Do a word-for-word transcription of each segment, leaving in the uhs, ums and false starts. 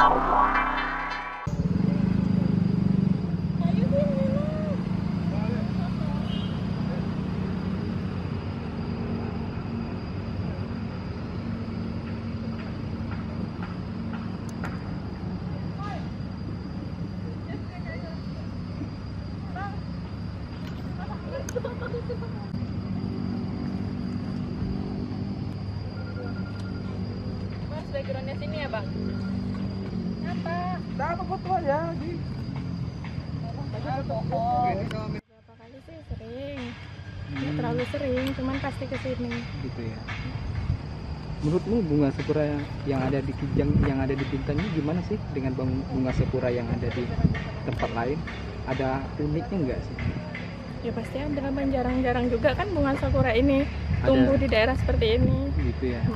Mas, backgroundnya sini ya bang? Apa? Nah, apa foto aja di pohon. Berapa kali sih sering? Nggak terlalu sering, cuman pasti kesini. gitu ya. Menurutmu bunga sakura yang ada di Kijang, yang ada di Bintan ini gimana sih dengan bunga sakura yang ada di tempat lain? Ada uniknya enggak sih? Ya pasti ada, kan jarang-jarang juga kan bunga sakura ini Ada. tumbuh di daerah seperti ini. Gitu ya.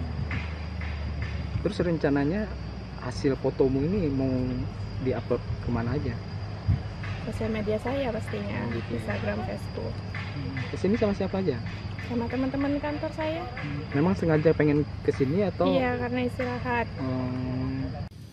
Terus rencananya hasil fotomu ini mau diupload kemana aja? Sosial media saya pastinya, Oh, gitu ya. Instagram, Facebook. Kesini sama siapa aja? Sama teman-teman kantor saya. Memang sengaja pengen kesini atau? Iya, karena istirahat. Hmm,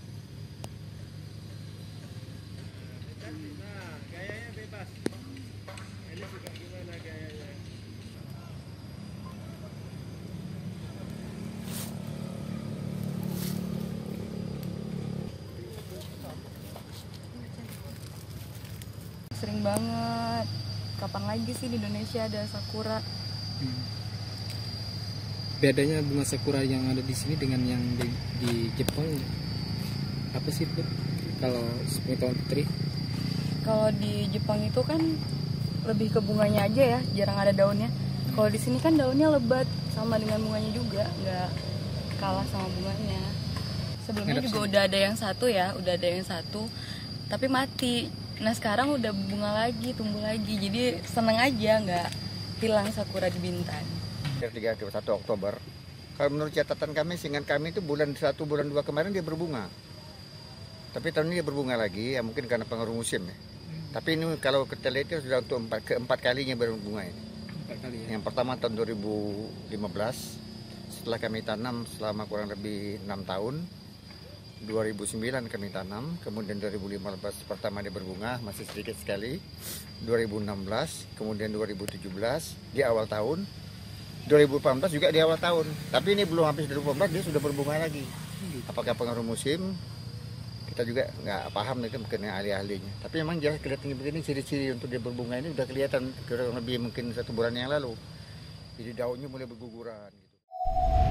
Sering banget. Kapan lagi sih di Indonesia ada sakura? hmm. Bedanya bunga sakura yang ada di sini dengan yang di, di Jepang apa sih Put? Kalau sepengetahuan Putri? Kalau di Jepang itu kan lebih ke bunganya aja ya, jarang ada daunnya. Kalau di sini kan daunnya lebat, sama dengan bunganya juga, nggak kalah sama bunganya. Sebelumnya Ngadap juga sini. udah ada yang satu ya, udah ada yang satu, tapi mati. Nah sekarang udah bunga lagi, tumbuh lagi, jadi seneng aja nggak hilang sakura di Bintan. tiga puluh satu Oktober. Kalau menurut catatan kami, seingat kami itu bulan satu, bulan dua kemarin dia berbunga. Tapi tahun ini dia berbunga lagi, ya mungkin karena pengaruh musim ya. Tapi ini kalau kita lihat itu sudah untuk empat, keempat kalinya berbunga ini. Empat kali ya. Yang pertama tahun dua ribu lima belas, setelah kami tanam selama kurang lebih enam tahun. dua ribu sembilan kami tanam, kemudian dua ribu lima belas pertama dia berbunga, masih sedikit sekali. dua ribu enam belas, kemudian dua ribu tujuh belas di awal tahun. dua ribu delapan belas juga di awal tahun. Tapi ini belum habis dua ribu delapan belas dia sudah berbunga lagi. Apakah pengaruh musim? Kita juga nggak paham, itu mungkin ahli-ahlinya. Tapi memang jelas kelihatan begini, ciri-ciri untuk dia berbunga ini udah kelihatan kurang lebih mungkin satu bulan yang lalu. Jadi daunnya mulai berguguran gitu.